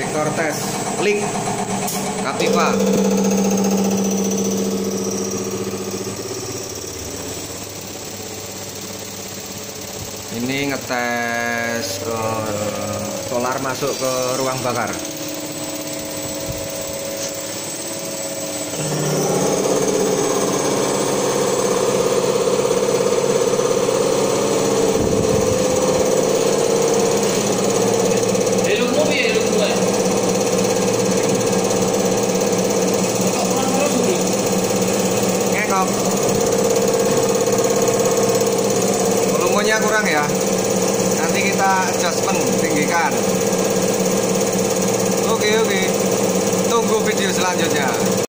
konektor tes leak Capiva. Ini ngetes solar masuk ke ruang bakar. Volumenya kurang ya, nanti kita adjustment tinggikan. Oke, tunggu video selanjutnya.